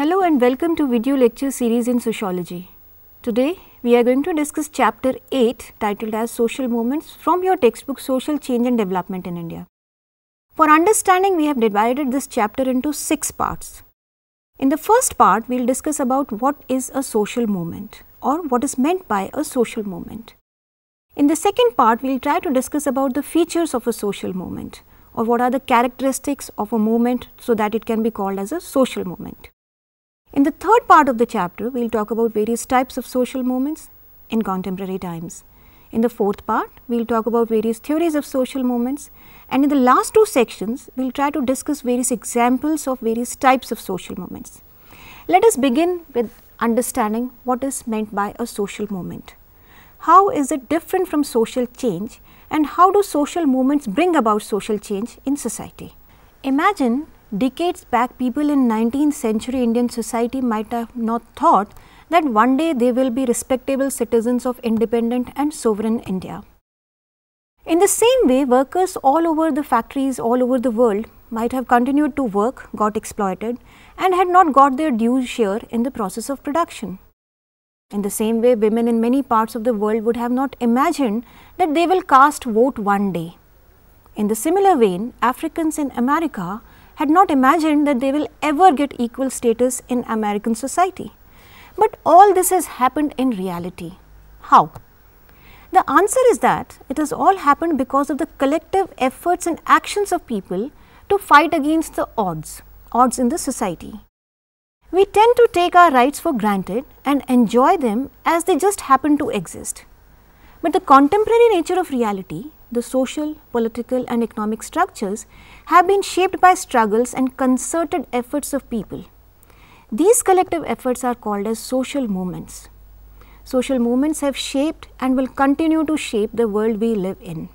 Hello and welcome to video lecture series in sociology. Today we are going to discuss chapter 8 titled as Social Movements from your textbook Social Change and Development in India. For understanding, we have divided this chapter into 6 parts. In the first part, we will discuss about what is a social movement or what is meant by a social movement. In the second part, we will try to discuss about the features of a social movement or what are the characteristics of a movement so that it can be called as a social movement. In the third part of the chapter, we will talk about various types of social movements in contemporary times. In the fourth part, we will talk about various theories of social movements, and in the last 2 sections, we will try to discuss various examples of various types of social movements. Let us begin with understanding what is meant by a social movement. How is it different from social change, and how do social movements bring about social change in society? Imagine decades back, people in 19th century Indian society might have not thought that one day they will be respectable citizens of independent and sovereign India. In the same way, workers all over the factories all over the world might have continued to work, got exploited, and had not got their due share in the process of production. In the same way, women in many parts of the world would have not imagined that they will cast vote one day. In the similar vein, Africans in America had not imagined that they will ever get equal status in American society. But all this has happened in reality. How? The answer is that it has all happened because of the collective efforts and actions of people to fight against the odds in the society. We tend to take our rights for granted and enjoy them as they just happen to exist. But the contemporary nature of reality, the social, political and economic structures have been shaped by struggles and concerted efforts of people. These collective efforts are called as social movements. Social movements have shaped and will continue to shape the world we live in.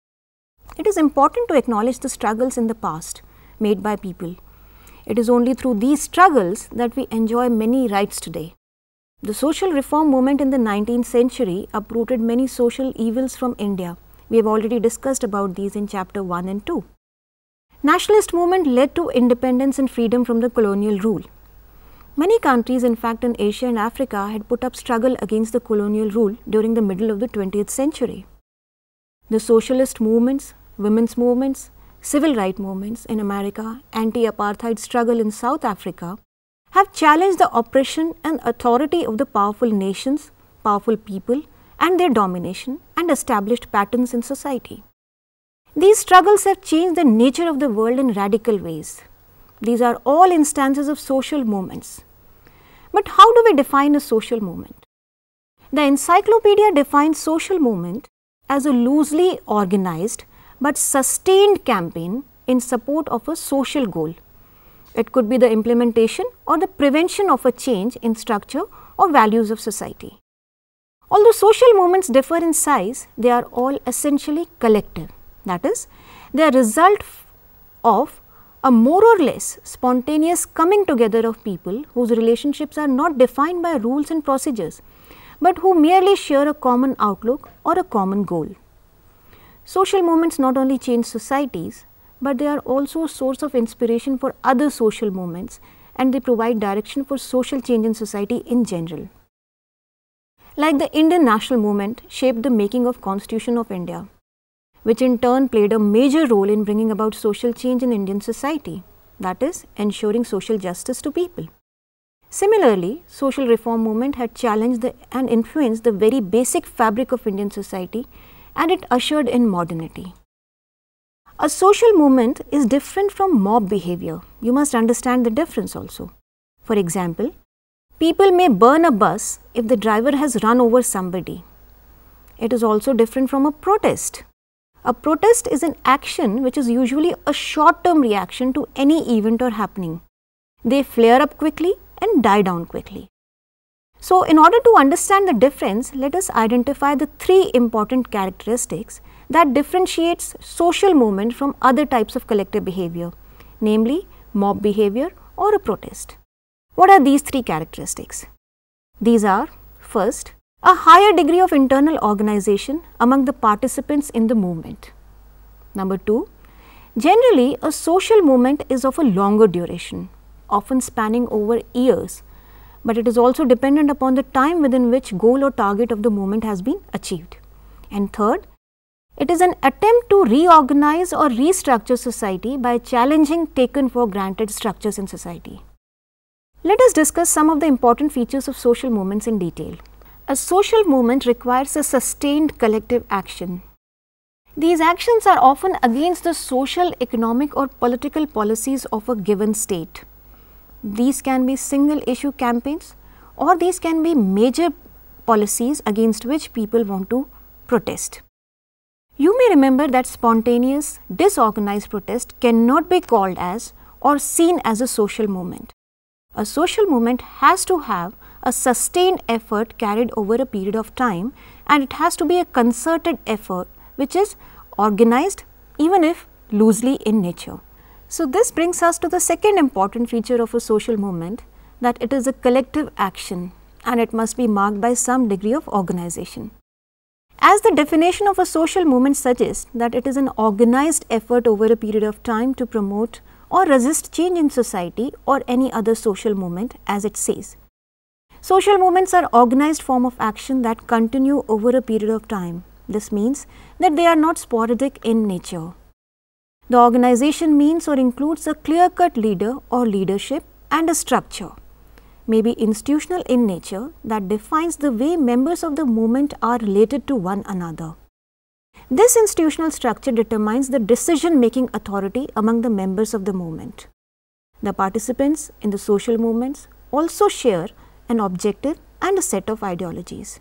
It is important to acknowledge the struggles in the past made by people. It is only through these struggles that we enjoy many rights today. The social reform movement in the 19th century uprooted many social evils from India. We have already discussed about these in chapter 1 and 2. Nationalist movement led to independence and freedom from the colonial rule. Many countries, in fact in Asia and Africa, had put up struggle against the colonial rule during the middle of the 20th century. The socialist movements, women's movements, civil rights movements in America, anti-apartheid struggle in South Africa have challenged the oppression and authority of the powerful nations, powerful people and their domination and established patterns in society. These struggles have changed the nature of the world in radical ways. These are all instances of social movements. But how do we define a social movement? The encyclopedia defines social movement as a loosely organized but sustained campaign in support of a social goal. It could be the implementation or the prevention of a change in structure or values of society. Although social movements differ in size, they are all essentially collective. That is, they are a result of a more or less spontaneous coming together of people whose relationships are not defined by rules and procedures, but who merely share a common outlook or a common goal. Social movements not only change societies, but they are also a source of inspiration for other social movements, and they provide direction for social change in society in general. Like the Indian national movement shaped the making of Constitution of India, which in turn played a major role in bringing about social change in Indian society, that is, ensuring social justice to people. Similarly, social reform movement had challenged and influenced the very basic fabric of Indian society, and it ushered in modernity. A social movement is different from mob behavior. You must understand the difference also. For example, people may burn a bus if the driver has run over somebody. It is also different from a protest. A protest is an action which is usually a short-term reaction to any event or happening. They flare up quickly and die down quickly. So, in order to understand the difference, let us identify the 3 important characteristics that differentiates social movement from other types of collective behavior, namely mob behavior or a protest. What are these 3 characteristics? These are, first, a higher degree of internal organization among the participants in the movement. Number 2, generally a social movement is of a longer duration. often spanning over years, but it is also dependent upon the time within which goal or target of the movement has been achieved. And third, it is an attempt to reorganize or restructure society by challenging taken for granted structures in society. Let us discuss some of the important features of social movements in detail. A social movement requires a sustained collective action. These actions are often against the social, economic or political policies of a given state. These can be single issue campaigns or these can be major policies against which people want to protest. You may remember that spontaneous, disorganized protest cannot be called as or seen as a social movement. A social movement has to have a sustained effort carried over a period of time, and it has to be a concerted effort which is organized, even if loosely in nature. So, this brings us to the second important feature of a social movement, that it is a collective action and it must be marked by some degree of organization. As the definition of a social movement suggests, that it is an organized effort over a period of time to promote or resist change in society or any other social movement, as it says. Social movements are organized form of action that continue over a period of time. This means that they are not sporadic in nature. The organization means or includes a clear-cut leader or leadership and a structure, may be institutional in nature, that defines the way members of the movement are related to one another. This institutional structure determines the decision-making authority among the members of the movement. The participants in the social movements also share an objective and a set of ideologies.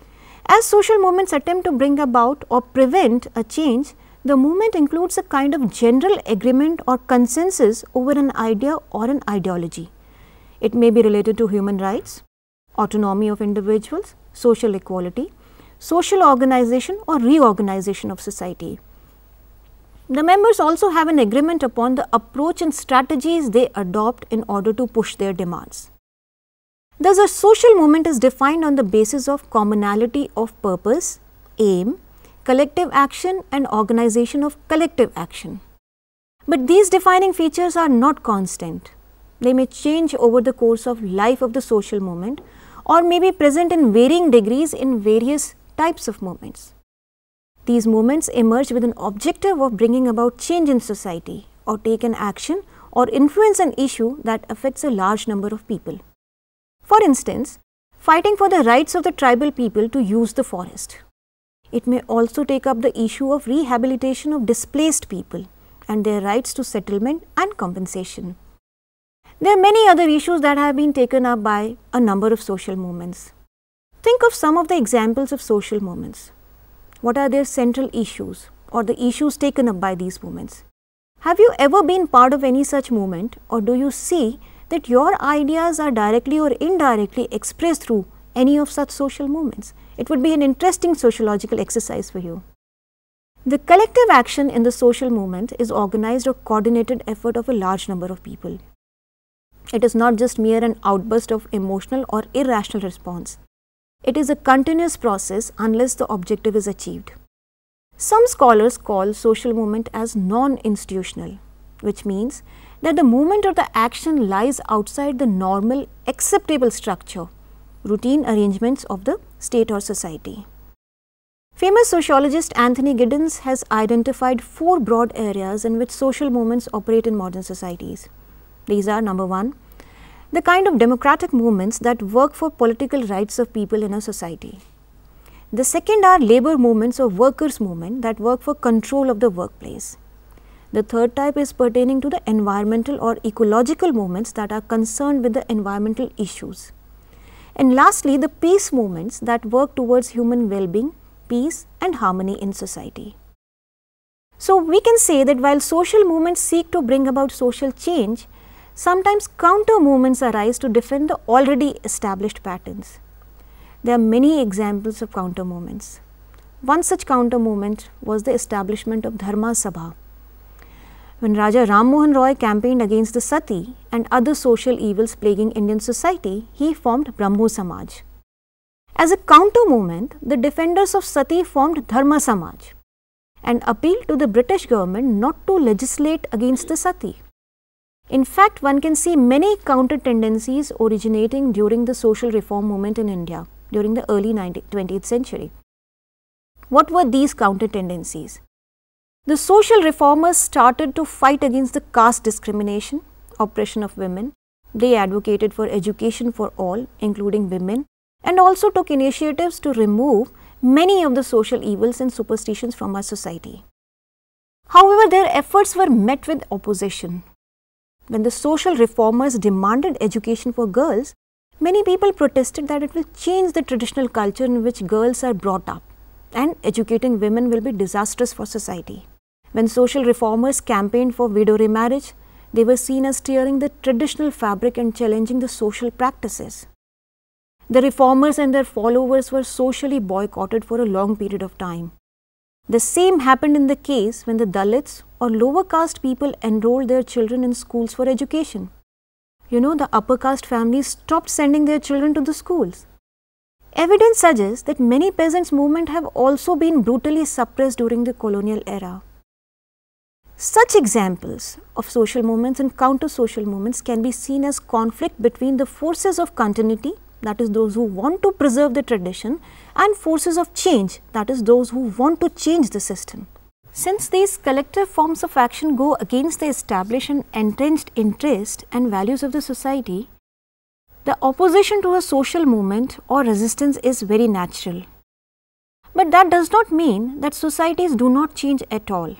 As social movements attempt to bring about or prevent a change, the movement includes a kind of general agreement or consensus over an idea or an ideology. It may be related to human rights, autonomy of individuals, social equality, social organization or reorganization of society. The members also have an agreement upon the approach and strategies they adopt in order to push their demands. Thus, a social movement is defined on the basis of commonality of purpose, aim, collective action and organization of collective action. But these defining features are not constant. They may change over the course of life of the social movement or may be present in varying degrees in various types of movements. These movements emerge with an objective of bringing about change in society or take an action or influence an issue that affects a large number of people. For instance, fighting for the rights of the tribal people to use the forest. It may also take up the issue of rehabilitation of displaced people and their rights to settlement and compensation. There are many other issues that have been taken up by a number of social movements. Think of some of the examples of social movements. What are their central issues or the issues taken up by these movements? Have you ever been part of any such movement, or do you see that your ideas are directly or indirectly expressed through any of such social movements? It would be an interesting sociological exercise for you. The collective action in the social movement is organized or coordinated effort of a large number of people. It is not just mere an outburst of emotional or irrational response. It is a continuous process unless the objective is achieved. Some scholars call social movement as non-institutional, which means that the movement or the action lies outside the normal acceptable structure, routine arrangements of the state or society. Famous sociologist Anthony Giddens has identified 4 broad areas in which social movements operate in modern societies. These are: number 1, the kind of democratic movements that work for political rights of people in a society. The second are labor movements or workers' movement that work for control of the workplace. The third type is pertaining to the environmental or ecological movements that are concerned with the environmental issues. And lastly, the peace movements that work towards human well-being, peace and harmony in society. So, we can say that while social movements seek to bring about social change, sometimes counter movements arise to defend the already established patterns. There are many examples of counter movements. One such counter movement was the establishment of Dharma Sabha. When Raja Ram Mohan Roy campaigned against the sati and other social evils plaguing Indian society, he formed Brahmo Samaj. As a counter movement, the defenders of sati formed Dharma Samaj and appealed to the British government not to legislate against the sati. In fact, one can see many counter tendencies originating during the social reform movement in India during the early 20th century. What were these counter tendencies? The social reformers started to fight against the caste discrimination, oppression of women. They advocated for education for all, including women, and also took initiatives to remove many of the social evils and superstitions from our society. However, their efforts were met with opposition. When the social reformers demanded education for girls, many people protested that it will change the traditional culture in which girls are brought up, and educating women will be disastrous for society. When social reformers campaigned for widow remarriage, they were seen as tearing the traditional fabric and challenging the social practices. The reformers and their followers were socially boycotted for a long period of time. The same happened in the case when the Dalits or lower caste people enrolled their children in schools for education. The upper caste families stopped sending their children to the schools. Evidence suggests that many peasants' movements have also been brutally suppressed during the colonial era. Such examples of social movements and counter-social movements can be seen as conflict between the forces of continuity, that is those who want to preserve the tradition, and forces of change, that is those who want to change the system. Since these collective forms of action go against the established and entrenched interest and values of the society, the opposition to a social movement or resistance is very natural. But that does not mean that societies do not change at all.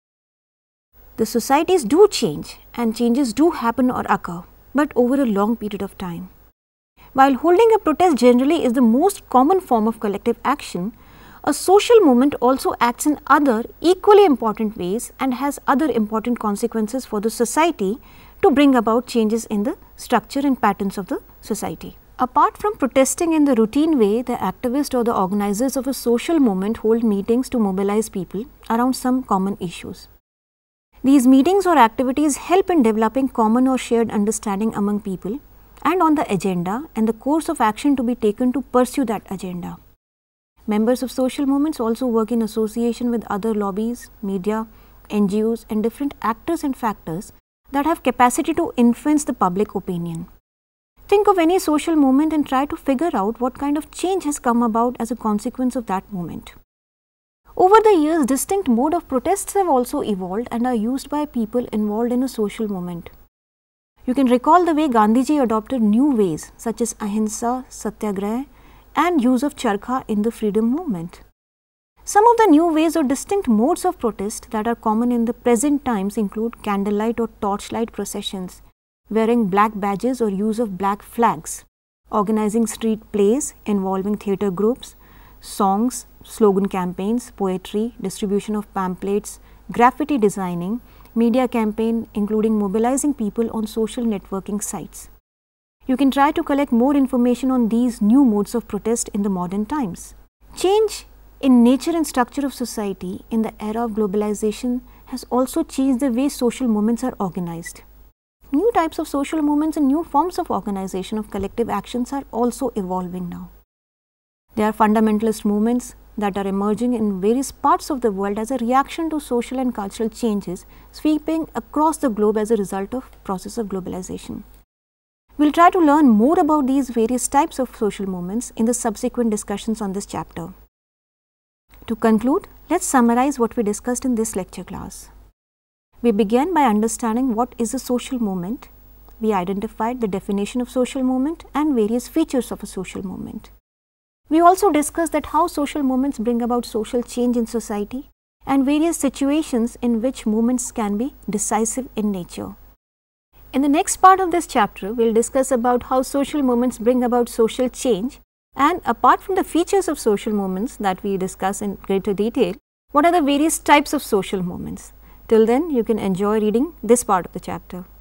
The societies do change and changes do happen or occur, but over a long period of time. While holding a protest generally is the most common form of collective action, a social movement also acts in other equally important ways and has other important consequences for the society to bring about changes in the structure and patterns of the society. Apart from protesting in the routine way, the activists or the organizers of a social movement hold meetings to mobilize people around some common issues. These meetings or activities help in developing common or shared understanding among people and on the agenda and the course of action to be taken to pursue that agenda. Members of social movements also work in association with other lobbies, media, NGOs and different actors and factors that have capacity to influence the public opinion. Think of any social movement and try to figure out what kind of change has come about as a consequence of that movement. Over the years, distinct modes of protests have also evolved and are used by people involved in a social movement. You can recall the way Gandhiji adopted new ways such as ahimsa, satyagraha and use of charkha in the freedom movement. Some of the new ways or distinct modes of protest that are common in the present times include candlelight or torchlight processions, wearing black badges or use of black flags, organizing street plays involving theatre groups, songs, slogan campaigns, poetry, distribution of pamphlets, graffiti designing, media campaign including mobilizing people on social networking sites. You can try to collect more information on these new modes of protest in the modern times. Change in nature and structure of society in the era of globalization has also changed the way social movements are organized. New types of social movements and new forms of organization of collective actions are also evolving now. There are fundamentalist movements that are emerging in various parts of the world as a reaction to social and cultural changes sweeping across the globe as a result of process of globalization. We'll try to learn more about these various types of social movements in the subsequent discussions on this chapter. To conclude, let's summarize what we discussed in this lecture class. We began by understanding what is a social movement. We identified the definition of social movement and various features of a social movement. We also discussed that how social movements bring about social change in society and various situations in which movements can be decisive in nature. In the next part of this chapter, we'll discuss about how social movements bring about social change, and apart from the features of social movements that we discuss in greater detail, what are the various types of social movements. Till then, you can enjoy reading this part of the chapter.